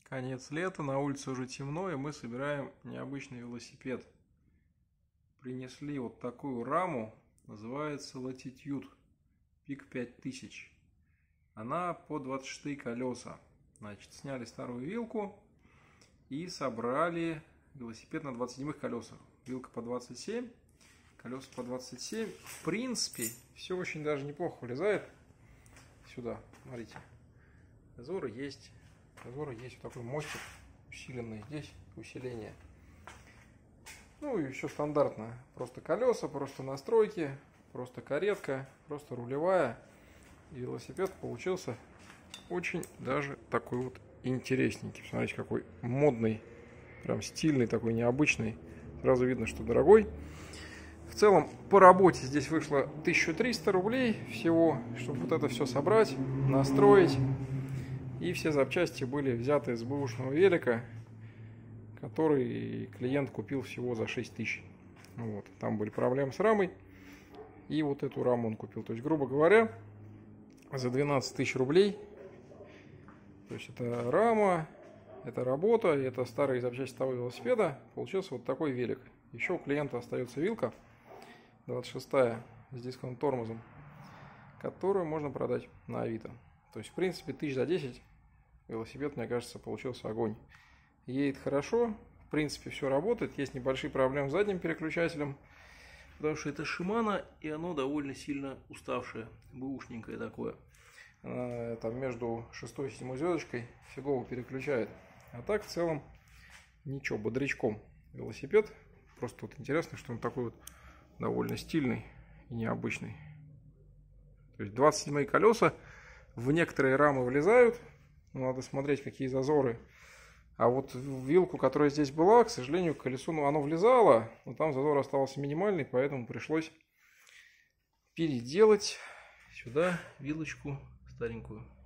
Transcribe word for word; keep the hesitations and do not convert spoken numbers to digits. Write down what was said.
Конец лета, на улице уже темно, и мы собираем необычный велосипед. Принесли вот такую раму, называется Latitude Peak пять тысяч. Она по двадцать шестые колеса. Значит, сняли старую вилку и собрали велосипед на двадцать седьмых колесах. Вилка по двадцать семь, колеса по двадцать семь. В принципе, все очень даже неплохо влезает сюда. Смотрите, зазоры есть. Зазоры есть, вот такой мостик усиленный. Здесь усиление. Ну и все стандартно. Просто колеса, просто настройки, просто каретка, просто рулевая. И велосипед получился очень даже такой вот интересненький. Смотрите, какой модный, прям стильный, такой необычный. Сразу видно, что дорогой. В целом, по работе здесь вышло тысяча триста рублей всего, чтобы вот это все собрать, настроить. И все запчасти были взяты с бэушного велика, который клиент купил всего за шесть тысяч. Вот. Там были проблемы с рамой. И вот эту раму он купил. То есть, грубо говоря, за двенадцать тысяч рублей. То есть, это рама, это работа, это старые запчасти того велосипеда. Получился вот такой велик. Еще у клиента остается вилка двадцать шестая с дисковым тормозом, которую можно продать на Авито. То есть, в принципе, тысяч за десять велосипед, мне кажется, получился огонь. Едет хорошо, в принципе, все работает. Есть небольшие проблемы с задним переключателем, потому что это Shimano, и оно довольно сильно уставшее, бэушненькое такое. Она, там между шестой и седьмой звездочкой фигово переключает. А так, в целом, ничего, бодрячком велосипед. Просто вот интересно, что он такой вот довольно стильный и необычный. То есть двадцать седьмые колеса в некоторые рамы влезают. Надо смотреть, какие зазоры. А вот вилку, которая здесь была, к сожалению, колесо, ну, оно влезало, но там зазор оставался минимальный, поэтому пришлось переделать сюда вилочку старенькую.